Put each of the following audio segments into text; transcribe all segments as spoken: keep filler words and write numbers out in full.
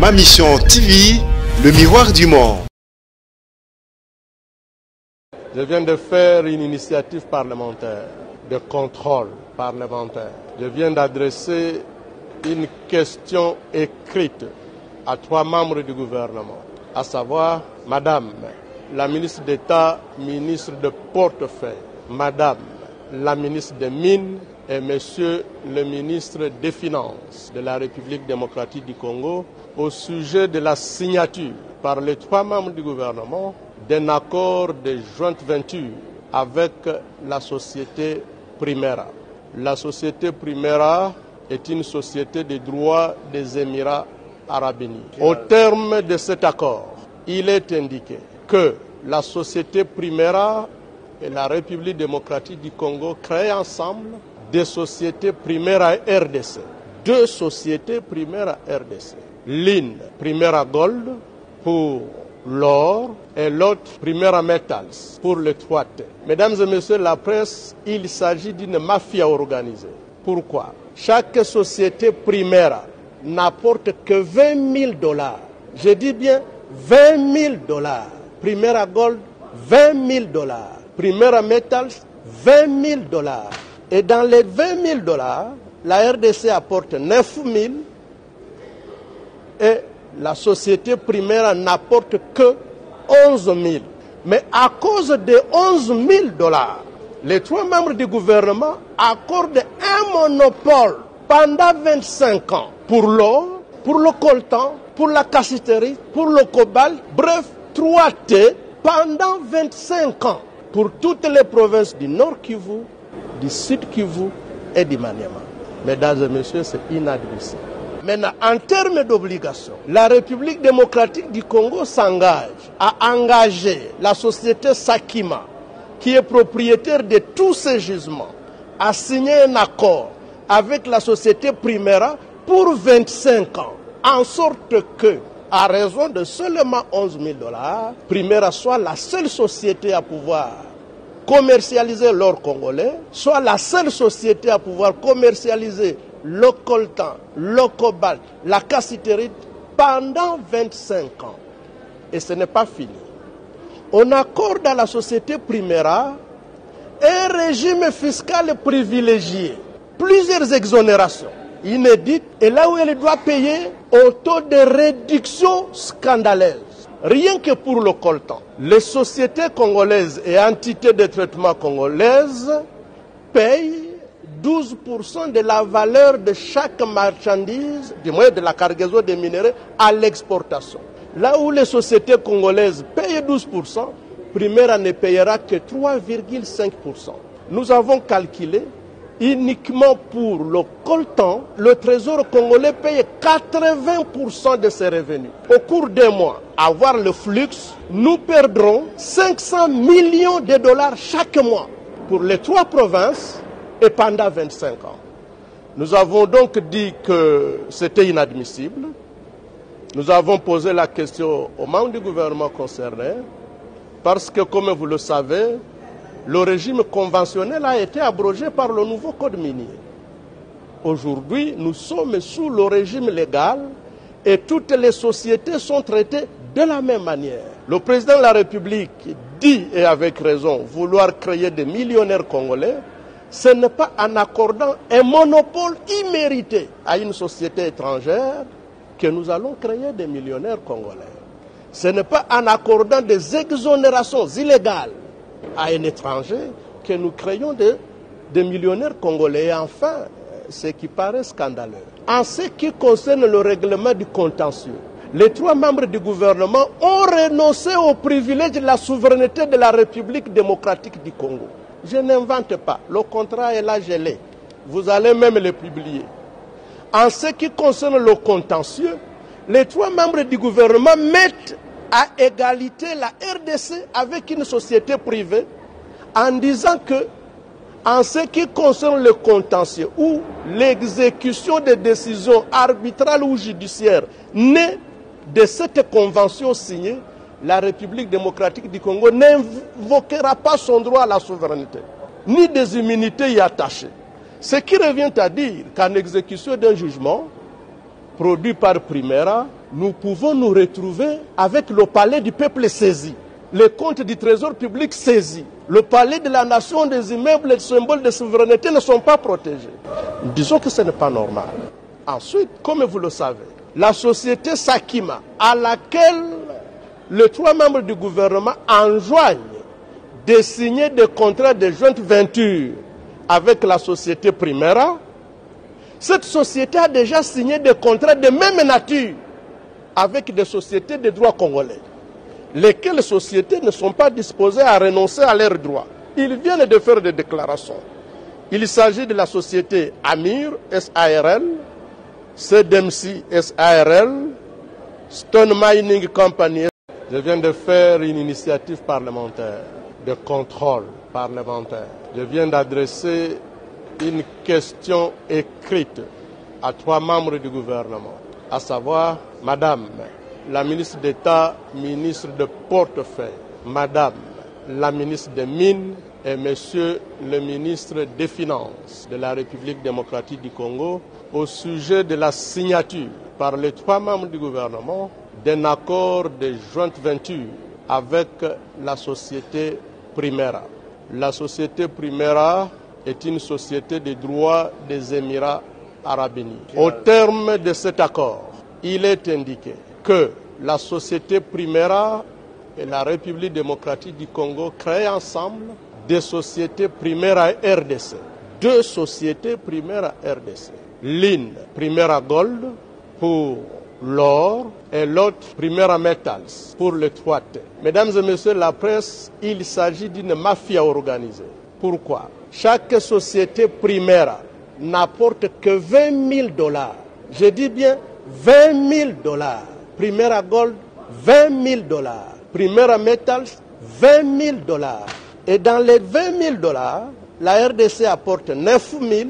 Ma Mission T V, le miroir du monde. Je viens de faire une initiative parlementaire, de contrôle parlementaire. Je viens d'adresser une question écrite à trois membres du gouvernement, à savoir Madame la ministre d'État, ministre de portefeuille, Madame la ministre des Mines et Monsieur le ministre des Finances de la République démocratique du Congo au sujet de la signature par les trois membres du gouvernement d'un accord de joint venture avec la société Primera. La société Primera est une société de droit des Émirats arabes unis. Au terme de cet accord, il est indiqué que la société Primera et la République démocratique du Congo créent ensemble des sociétés Primera R D C. Deux sociétés Primera R D C. L'une, Primera Gold, pour l'or, et l'autre, Primera Metals, pour le trois T. Mesdames et messieurs la presse, il s'agit d'une mafia organisée. Pourquoi? Chaque société Primera n'apporte que vingt mille dollars. Je dis bien vingt mille dollars. Primera Gold, vingt mille dollars. Primera Metals, vingt mille dollars. Et dans les vingt mille dollars, la R D C apporte neuf mille et la société Primera n'apporte que onze mille. Mais à cause de onze mille dollars, les trois membres du gouvernement accordent un monopole pendant vingt-cinq ans pour l'or, pour le coltan, pour la cassiterie, pour le cobalt, bref, trois T pendant vingt-cinq ans pour toutes les provinces du Nord Kivu, du Sud Kivu et du Maniema. Mesdames et messieurs, c'est inadmissible. Maintenant, en termes d'obligation, la République démocratique du Congo s'engage à engager la société Sakima, qui est propriétaire de tous ces gisements, à signer un accord avec la société Primera pour vingt-cinq ans, en sorte que, à raison de seulement onze mille dollars, Primera soit la seule société à pouvoir commercialiser l'or congolais, soit la seule société à pouvoir commercialiser le coltan, le cobalt, la cassiterite pendant vingt-cinq ans. Et ce n'est pas fini. On accorde à la société Primera un régime fiscal privilégié, plusieurs exonérations inédites, et là où elle doit payer au taux de réduction scandaleuse. Rien que pour le coltan, les sociétés congolaises et entités de traitement congolaises payent douze pour cent de la valeur de chaque marchandise, du moins de la cargaison des minéraux, à l'exportation. Là où les sociétés congolaises payent douze pour cent, Primera ne payera que trois virgule cinq pour cent. Nous avons calculé uniquement pour le coltan, le trésor congolais paye quatre-vingts pour cent de ses revenus. Au cours d'un mois, à voir le flux, nous perdrons cinq cents millions de dollars chaque mois pour les trois provinces et pendant vingt-cinq ans. Nous avons donc dit que c'était inadmissible. Nous avons posé la question aux membres du gouvernement concerné parce que, comme vous le savez, le régime conventionnel a été abrogé par le nouveau code minier. Aujourd'hui, nous sommes sous le régime légal et toutes les sociétés sont traitées de la même manière. Le président de la République dit, et avec raison, vouloir créer des millionnaires congolais. Ce n'est pas en accordant un monopole immérité à une société étrangère que nous allons créer des millionnaires congolais. Ce n'est pas en accordant des exonérations illégales à un étranger que nous créons des, des millionnaires congolais. Et enfin, ce qui paraît scandaleux, en ce qui concerne le règlement du contentieux, les trois membres du gouvernement ont renoncé au privilège de la souveraineté de la République démocratique du Congo. Je n'invente pas, le contrat est là gelé. Vous allez même le publier. En ce qui concerne le contentieux, les trois membres du gouvernement mettent à égalité la R D C avec une société privée en disant que, en ce qui concerne le contentieux ou l'exécution des décisions arbitrales ou judiciaires nées de cette convention signée, la République démocratique du Congo n'invoquera pas son droit à la souveraineté, ni des immunités y attachées. Ce qui revient à dire qu'en exécution d'un jugement, produits par Primera, nous pouvons nous retrouver avec le palais du peuple saisi, les comptes du trésor public saisis, le palais de la nation, des immeubles, les symboles de souveraineté ne sont pas protégés. Disons que ce n'est pas normal. Ensuite, comme vous le savez, la société Sakima, à laquelle les trois membres du gouvernement enjoignent de signer des contrats de jointe venture avec la société Primera, cette société a déjà signé des contrats de même nature avec des sociétés de droit congolais, lesquelles sociétés ne sont pas disposées à renoncer à leurs droits. Ils viennent de faire des déclarations. Il s'agit de la société Amir S A R L, C D M C S A R L, Stone Mining Company. Je viens de faire une initiative parlementaire de contrôle parlementaire. Je viens d'adresser une question écrite à trois membres du gouvernement, à savoir Madame la ministre d'État, ministre de portefeuille, Madame la ministre des Mines et Monsieur le ministre des Finances de la République démocratique du Congo au sujet de la signature par les trois membres du gouvernement d'un accord de jointe venture avec la société Primera. La société Primera est une société de droit des Émirats arabes unis. Au terme de cet accord, il est indiqué que la société Primera et la République démocratique du Congo créent ensemble des sociétés Primera R D C. Deux sociétés Primera R D C. L'une, Primera Gold, pour l'or, et l'autre, Primera Metals, pour le trois T. Mesdames et messieurs la presse, il s'agit d'une mafia organisée. Pourquoi? Chaque société Primera n'apporte que vingt mille dollars. Je dis bien vingt mille dollars. Primera Gold, vingt mille dollars. Primera Metals, vingt mille dollars. Et dans les vingt mille dollars, la R D C apporte neuf mille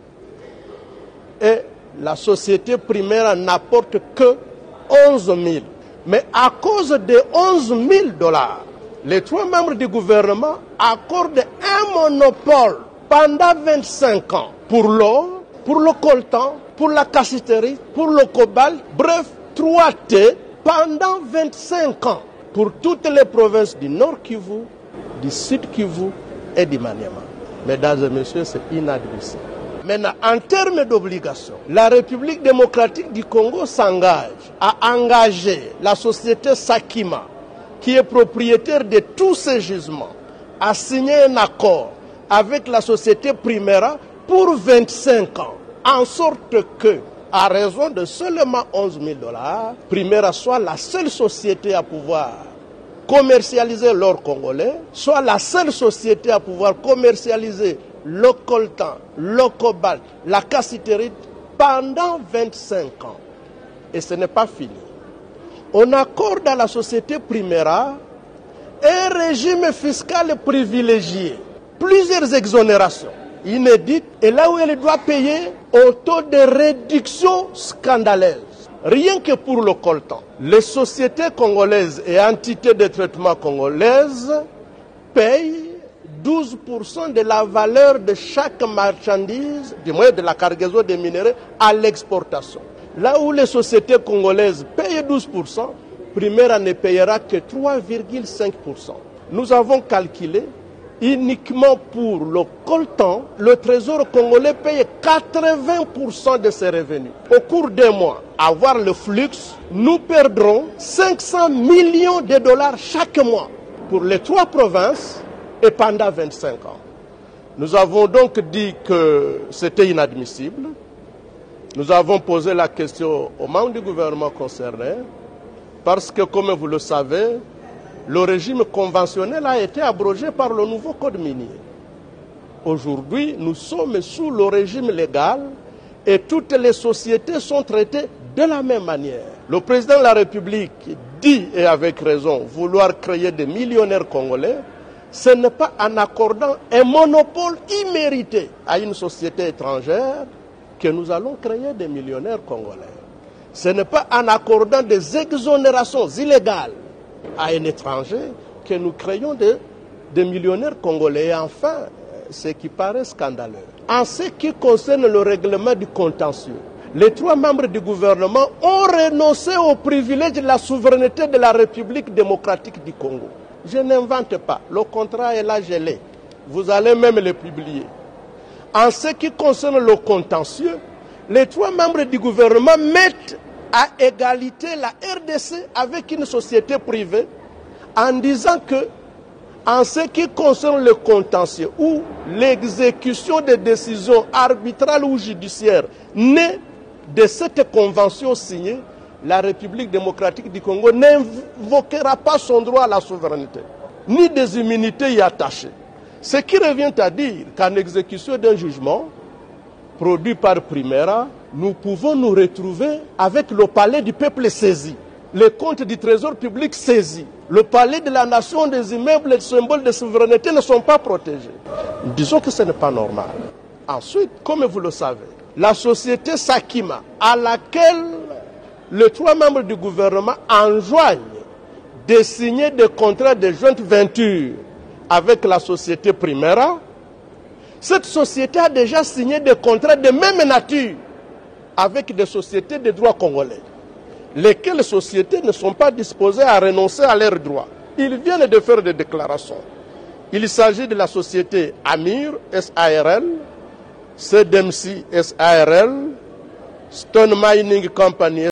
et la société Primera n'apporte que onze mille. Mais à cause de onze mille dollars, les trois membres du gouvernement accordent un monopole pendant vingt-cinq ans pour l'or, pour le coltan, pour la cassiterie, pour le cobalt, bref, trois T pendant vingt-cinq ans pour toutes les provinces du Nord Kivu, du Sud Kivu et du Maniema. Mesdames et messieurs, c'est inadmissible. Maintenant, en termes d'obligation, la République démocratique du Congo s'engage à engager la société Sakima, qui est propriétaire de tous ces gisements, à signer un accord avec la société Primera pour vingt-cinq ans, en sorte que, à raison de seulement onze mille dollars, Primera soit la seule société à pouvoir commercialiser l'or congolais, soit la seule société à pouvoir commercialiser le coltan, le cobalt, la cassiterite pendant vingt-cinq ans. Et ce n'est pas fini. On accorde à la société Primera un régime fiscal privilégié, plusieurs exonérations inédites, et là où elle doit payer au taux de réduction scandaleuse. Rien que pour le coltan, les sociétés congolaises et entités de traitement congolaises payent douze pour cent de la valeur de chaque marchandise, du moins de la cargaison des minéraux, à l'exportation. Là où les sociétés congolaises payent douze pour cent, Primera ne payera que trois virgule cinq pour cent. Nous avons calculé uniquement pour le coltan, le trésor congolais paye quatre-vingts pour cent de ses revenus. Au cours d'un mois, à voir le flux, nous perdrons cinq cents millions de dollars chaque mois pour les trois provinces et pendant vingt-cinq ans. Nous avons donc dit que c'était inadmissible. Nous avons posé la question aux membres du gouvernement concerné parce que, comme vous le savez, le régime conventionnel a été abrogé par le nouveau code minier. Aujourd'hui, nous sommes sous le régime légal et toutes les sociétés sont traitées de la même manière. Le président de la République dit, et avec raison, vouloir créer des millionnaires congolais. Ce n'est pas en accordant un monopole immérité à une société étrangère que nous allons créer des millionnaires congolais. Ce n'est pas en accordant des exonérations illégales à un étranger que nous créons des, des millionnaires congolais. Et enfin, ce qui paraît scandaleux, en ce qui concerne le règlement du contentieux, les trois membres du gouvernement ont renoncé au privilège de la souveraineté de la République démocratique du Congo. Je n'invente pas, le contrat est là gelé. Vous allez même le publier. En ce qui concerne le contentieux, les trois membres du gouvernement mettent à égalité la R D C avec une société privée en disant que, en ce qui concerne le contentieux ou l'exécution des décisions arbitrales ou judiciaires nées de cette convention signée, la République démocratique du Congo n'invoquera pas son droit à la souveraineté, ni des immunités y attachées. Ce qui revient à dire qu'en exécution d'un jugement produit par Primera, nous pouvons nous retrouver avec le palais du peuple saisi, les comptes du trésor public saisis, le palais de la nation, des immeubles et des symboles de souveraineté ne sont pas protégés. Disons que ce n'est pas normal. Ensuite, comme vous le savez, la société Sakima, à laquelle les trois membres du gouvernement enjoignent de signer des contrats de jointe venture avec la société Primera, cette société a déjà signé des contrats de même nature avec des sociétés de droit congolais, lesquelles sociétés ne sont pas disposées à renoncer à leurs droits. Ils viennent de faire des déclarations. Il s'agit de la société Amir S A R L, C D M C S A R L, Stone Mining Company.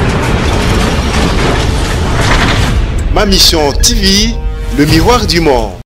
Ma Mission T V, le miroir du monde.